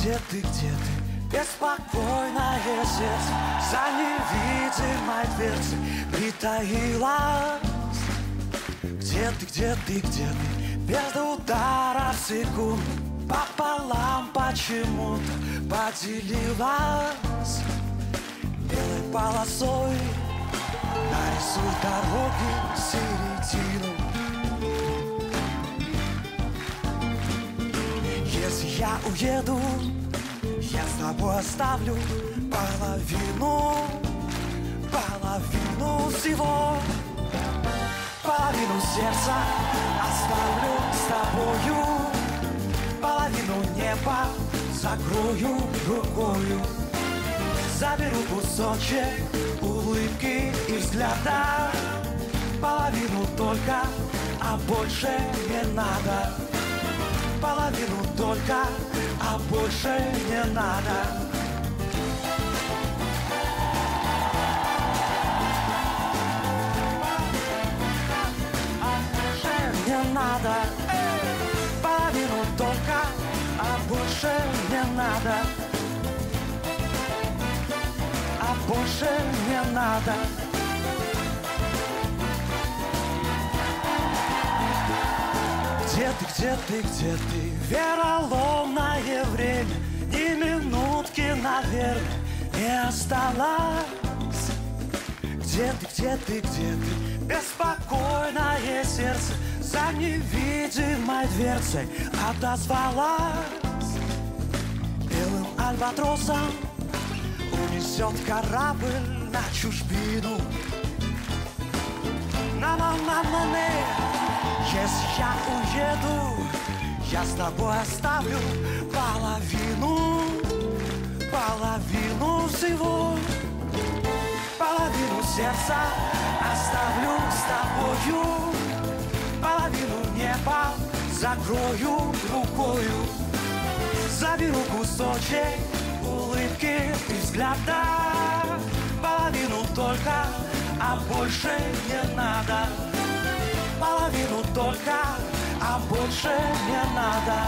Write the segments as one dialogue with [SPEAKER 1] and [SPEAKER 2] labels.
[SPEAKER 1] где ты, беспокойное сердце за невидимой дверцей притаилась? Где ты, без удара в секунду пополам почему-то поделилась? Белой полосой нарисуй дороги середину. Если я уеду, я с тобой оставлю половину всего. Половину сердца оставлю с тобою, половину неба закрою рукою. Заберу кусочек улыбки и взгляда, половину только, а больше не надо. Половину только, а больше не надо. Не надо, половину только, а больше не надо, а больше не надо. Где ты, вероломное время, ни минутки, наверное, не осталось. Где ты, беспокойное сердце за невидимой дверцей отозвалась? Белым альбатросом унесет корабль на чужбину. На-на-на-на-не. Если я уеду, я с тобой оставлю половину всего. Половину сердца оставлю с тобою, половину неба закрою рукою. Заберу кусочек улыбки и взгляда, половину только, а больше не надо. Половину только, а больше не надо.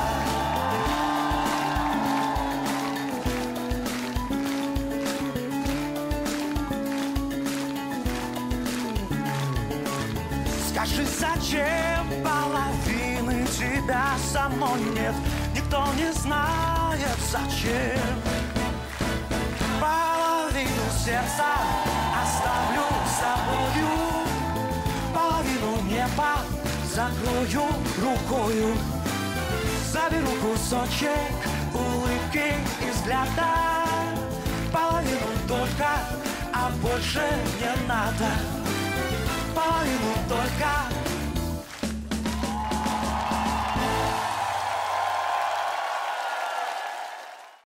[SPEAKER 1] Скажи, зачем половины тебя со мной нет? Никто не знает, зачем. Половину сердца оставлю с тобою, половину неба закрою рукою. Заберу кусочек улыбки и взгляда, половину только, а больше не надо. Половину только,